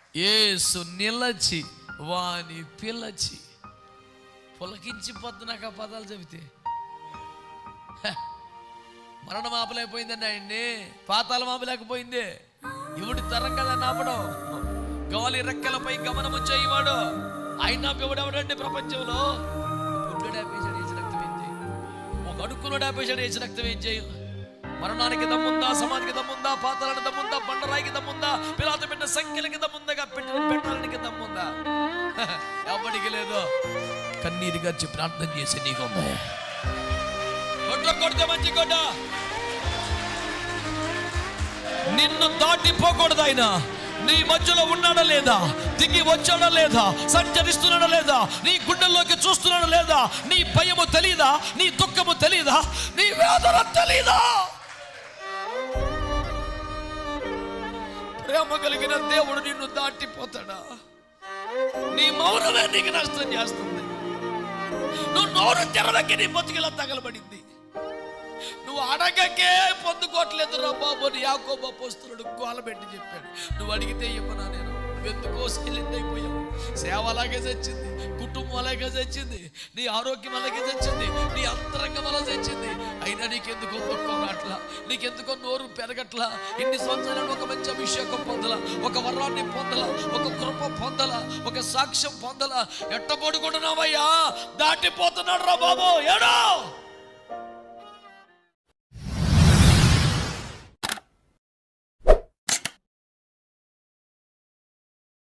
యేసు నిలచి వాని పిలచి. పులకించిపోద్దు నాకు ఆ పదాలు చెబితే. మరణం ఆపలేకపోయిందండి ఆయన్ని, పాతాళం ఆపలేకపోయింది. ఇవుడి తరం కదా నాపడం. గాలి రెక్కలపై గమనము చేయవాడు ఆయన ఎవడండి ప్రపంచంలో? గుడ్డు డాపేశాడు, వేసి రక్తం ఏం చేయి? ఒక అడుక్కును డాపేశాడు, వేసి రక్తం ఏం చేయి? మరణానికి దమ్ముందా? సమాధికి దమ్ముందా? పాతాళానికి దమ్ముందా? బండరాయికి దమ్ముందా? పిలాతు పెట్టిన సంఖ్యలకి దమ్ముందా? పెట్టడానికి దమ్ముందా? ఎవరికి లేదు. కన్నీరుగా చెప్పి ప్రార్థన చేసి నీకు కొట్ల కొడితే మంచి కొట్ట. నిన్ను దాటిపోకూడదు ఆయన. నీ మధ్యలో ఉన్నాడా లేదా? దిగి వచ్చాడా లేదా? సంచరిస్తున్నాడా లేదా? నీ గుండెల్లోకి చూస్తున్నాడా లేదా? నీ భయము తెలీదా? నీ దుఃఖము తెలీదా? నీ వేదన తెలీదా? ప్రేమ కలిగిన దేవుడు నిన్ను దాటిపోతాడా? నీ మౌనమే నీకు నష్టం చేస్తుంది. నువ్వు నోరు తెరవకి నీ బతుకిలా తగలబడింది. నువ్వు అడగకే పొందుకోవట్లేదు రా బాబు అని యాకోబు అపోస్తలుడు గోలబెట్టి చెప్పాడు. నువ్వు అడిగితే ఇవ్వనా నేను? నువ్వెందుకో సైలెంట్ అయిపోయావు. సేవ అలాగే చచ్చింది, కుటుంబం అలాగే చచ్చింది, నీ ఆరోగ్యం అలాగే చచ్చింది, నీ అంతరంగం అలా చచ్చింది. అయినా నీకెందుకో దుఃఖం రాట్లా, నీకెందుకో నోరు పెరగట్లా. ఇన్ని సంవత్సరాలు ఒక మంచి అభిషేకం పొందలా, ఒక వరాన్ని పొందలా, ఒక కృప పొందలా, ఒక సాక్ష్యం పొందలా. ఎట్టబడుకుంటున్నావయ్యా? దాటిపోతున్నాడు రా బాబు. ఏడో